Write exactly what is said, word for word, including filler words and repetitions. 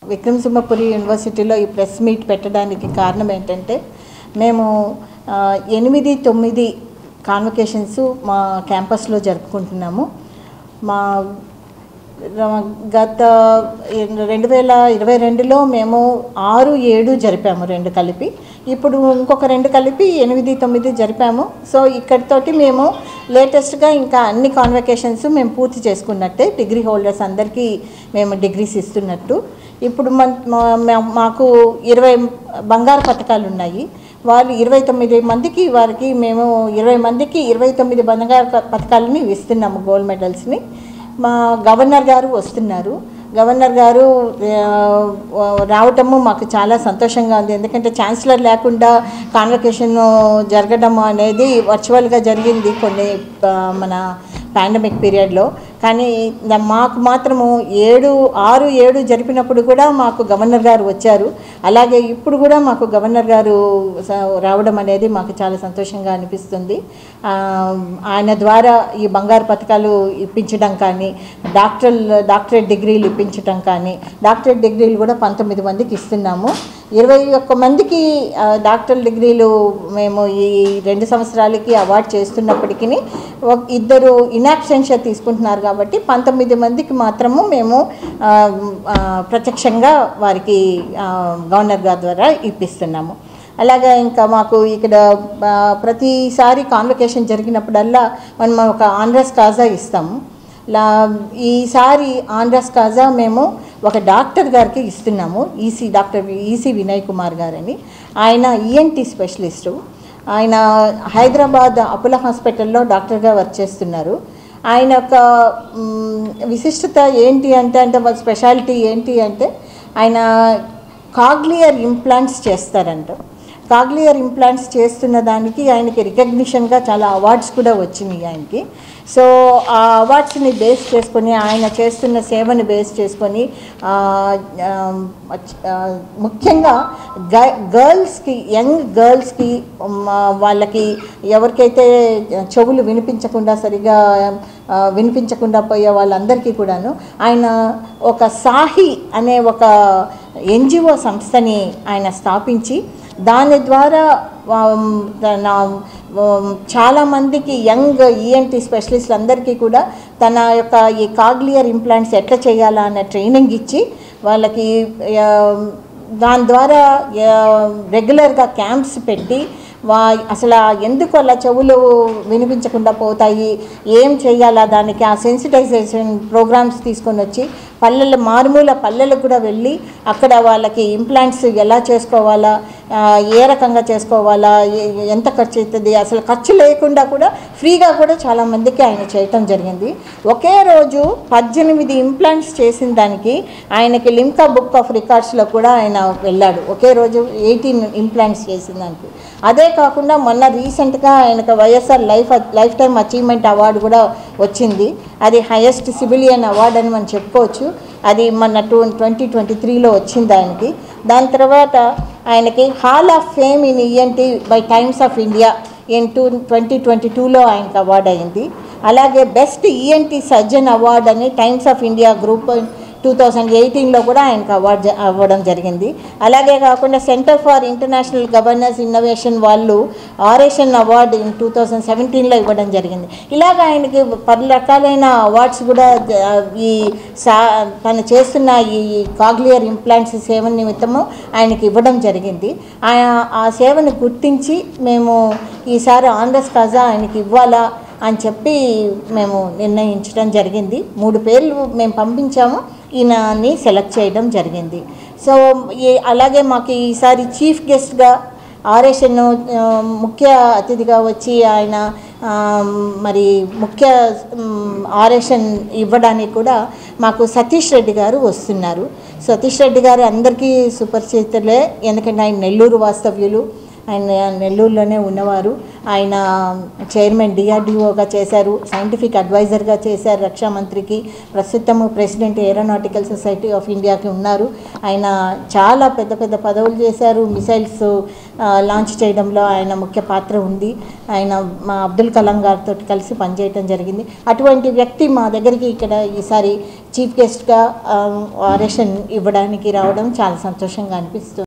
విక్రమసింహపురి యూనివర్సిటీలో ఈ press meet పెట్టడానికి కారణం ఏంటంటే మేము ఎనిమిది తొమ్మిది కాన్వకేషన్స్ మా క్యాంపస్లో జరుపుకుంటున్నాము. మా గత రెండు వేల ఇరవై రెండులో మేము ఆరు ఏడు జరిపాము, రెండు కలిపి. ఇప్పుడు ఇంకొక రెండు కలిపి ఎనిమిది తొమ్మిది జరిపాము. సో ఇక్కడితోటి మేము లేటెస్ట్గా ఇంకా అన్ని కాన్వకేషన్స్ మేము పూర్తి చేసుకున్నట్టే, డిగ్రీ హోల్డర్స్ అందరికీ మేము డిగ్రీస్ ఇస్తున్నట్టు. ఇప్పుడు మాకు ఇరవై బంగారు పథకాలు ఉన్నాయి. వాళ్ళు ఇరవై తొమ్మిది మందికి వారికి మేము ఇరవై మందికి ఇరవై తొమ్మిది బంగారు పథకాలని ఇస్తున్నాము, గోల్డ్ మెడల్స్ని. మా గవర్నర్ గారు వస్తున్నారు. గవర్నర్ గారు రావటము మాకు చాలా సంతోషంగా ఉంది. ఎందుకంటే ఛాన్సలర్ లేకుండా కాన్వకేషన్ జరగడం అనేది వర్చువల్గా జరిగింది కొన్ని మన పాండమిక్ పీరియడ్లో. కానీ మాకు మాత్రము ఏడు ఆరు ఏడు జరిపినప్పుడు కూడా మాకు గవర్నర్ గారు వచ్చారు. అలాగే ఇప్పుడు కూడా మాకు గవర్నర్ గారు రావడం అనేది మాకు చాలా సంతోషంగా అనిపిస్తుంది. ఆయన ద్వారా ఈ బంగారు పథకాలు ఇప్పించడం కానీ, డాక్టర్ డాక్టరేట్ డిగ్రీలు ఇప్పించడం కానీ, డాక్టరేట్ డిగ్రీలు కూడా పంతొమ్మిది మందికి ఇస్తున్నాము. ఇరవై ఒక్క మందికి డాక్టర్ డిగ్రీలు మేము ఈ రెండు సంవత్సరాలకి అవార్డు చేస్తున్నప్పటికీ ఇద్దరు ఇన్యాబ్సెన్షియా తీసుకుంటున్నారు కాబట్టి పంతొమ్మిది మందికి మాత్రము మేము ప్రత్యక్షంగా వారికి గవర్నర్ గారి ద్వారా ఇప్పిస్తున్నాము. అలాగే ఇంకా మాకు ఇక్కడ ప్రతిసారి కాన్వకేషన్ జరిగినప్పుడల్లా మనం ఒక ఆనరస్ కాజా ఇస్తాము. లా ఈసారి ఆనరస్ కాజా మేము ఒక డాక్టర్ గారికి ఇస్తున్నాము. EC doctor EC Vinay Kumar గారని. ఆయన ఈఎన్టీ స్పెషలిస్టు. ఆయన హైదరాబాద్ అపోలో హాస్పిటల్లో డాక్టర్గా వర్క్ చేస్తున్నారు. ఆయన యొక్క విశిష్టత ఏంటి అంటే అంటే వాళ్ళ స్పెషాలిటీ ఏంటి అంటే ఆయన కాగ్లియర్ ఇంప్లాంట్స్ చేస్తారంట. కాగ్లియర్ ఇంప్లాంట్స్ చేస్తున్న దానికి ఆయనకి రికగ్నిషన్గా చాలా అవార్డ్స్ కూడా వచ్చినాయి ఆయనకి. సో ఆ అవార్డ్స్ని బేస్ చేసుకొని, ఆయన చేస్తున్న సేవని బేస్ చేసుకొని ముఖ్యంగా గర్ల్స్కి, యంగ్ గర్ల్స్కి, వాళ్ళకి ఎవరికైతే చెవులు వినిపించకుండా సరిగా వినిపించకుండా పోయే వాళ్ళందరికీ కూడాను ఆయన ఒక సాహి అనే ఒక ఎన్జిఓ సంస్థని ఆయన స్థాపించి దాని ద్వారా చాలామందికి యంగ్ ఈఎన్టీ స్పెషలిస్టులు అందరికీ కూడా తన యొక్క ఈ కాగ్లియర్ ఇంప్లాంట్స్ ఎట్లా చేయాలా అన్న ట్రైనింగ్ ఇచ్చి వాళ్ళకి దాని ద్వారా రెగ్యులర్గా క్యాంప్స్ పెట్టి వా అసలు ఎందుకు అలా చెవులు వినిపించకుండా పోతాయి, ఏం చేయాలా దానికి ఆ సెన్సిటైజేషన్ ప్రోగ్రామ్స్ తీసుకొని వచ్చి పల్లెల మారుమూల పల్లెలకు కూడా వెళ్ళి అక్కడ వాళ్ళకి ఇంప్లాంట్స్ ఎలా చేసుకోవాలా, ఏ రకంగా చేసుకోవాలా, ఎంత ఖర్చు అవుతుంది, అసలు ఖర్చు లేకుండా కూడా ఫ్రీగా కూడా చాలామందికి ఆయన చేయటం జరిగింది. ఒకే రోజు పద్దెనిమిది ఇంప్లాంట్స్ చేసిన దానికి ఆయనకి లిమ్కా బుక్ ఆఫ్ రికార్డ్స్లో కూడా ఆయన వెళ్ళాడు. ఒకే రోజు ఎయిటీన్ ఇంప్లాంట్స్ చేసిన దానికి. అదే కాకుండా మొన్న రీసెంట్గా ఆయనకు YSR life life time achievement award కూడా వచ్చింది. అది హైయెస్ట్ సివిలియన్ అవార్డు అని మనం చెప్పుకోవచ్చు. అది మన టూ ట్వంటీ ట్వంటీ త్రీలో వచ్చింది ఆయనకి. దాని తర్వాత ఆయనకి hall of fame in ENT by Times of India in two twenty twenty టూలో ఆయనకు అవార్డు అయింది. అలాగే బెస్ట్ ఈఎన్టీ సర్జన్ అవార్డు అని Times of India group two thousand ఎయిటీన్లో కూడా ఆయనకు అవార్డు అవ్వడం జరిగింది. అలాగే కాకుండా centre for international governance innovation వాళ్ళు oration award in two thousand సెవెంటీన్లో ఇవ్వడం జరిగింది. ఇలాగ ఆయనకి పలు రకాలైన అవార్డ్స్ కూడా ఈ సా తను చేస్తున్న ఈ కాగ్లియర్ ఇంప్లాంట్స్ సేవ నిమిత్తము ఆయనకి ఇవ్వడం జరిగింది. ఆ సేవను గుర్తించి మేము ఈసారి ఆనరస్ కాజా ఆయనకి ఇవ్వాలా అని చెప్పి మేము నిర్ణయించడం జరిగింది. మూడు పేర్లు మేము పంపించాము, ఈయనని సెలెక్ట్ చేయడం జరిగింది. సో ఈ అలాగే మాకు ఈసారి చీఫ్ గెస్ట్గా ఆరేషన్ ముఖ్య అతిథిగా వచ్చి ఆయన మరి ముఖ్య ఆరేషన్ ఇవ్వడానికి కూడా మాకు సతీష్ రెడ్డి గారు వస్తున్నారు. సతీష్ రెడ్డి గారు అందరికీ సుపరిచితులే, ఎందుకంటే ఆయన నెల్లూరు వాస్తవ్యులు. ఆయన నెల్లూరులోనే ఉన్నవారు. ఆయన చైర్మన్ డిఆర్డిఓగా చేశారు, సైంటిఫిక్ అడ్వైజర్గా చేశారు రక్షా మంత్రికి. ప్రస్తుతము ప్రెసిడెంట్ ఏరోనాటికల్ సొసైటీ ఆఫ్ ఇండియాకి ఉన్నారు. ఆయన చాలా పెద్ద పెద్ద పదవులు చేశారు. మిసైల్స్ లాంచ్ చేయడంలో ఆయన ముఖ్య పాత్ర ఉంది. ఆయన మా అబ్దుల్ కలాం గారితో కలిసి పనిచేయటం జరిగింది. అటువంటి వ్యక్తి మా దగ్గరికి ఇక్కడ ఈసారి చీఫ్ గెస్ట్గా ఆరేషన్ ఇవ్వడానికి రావడం చాలా సంతోషంగా అనిపిస్తుంది.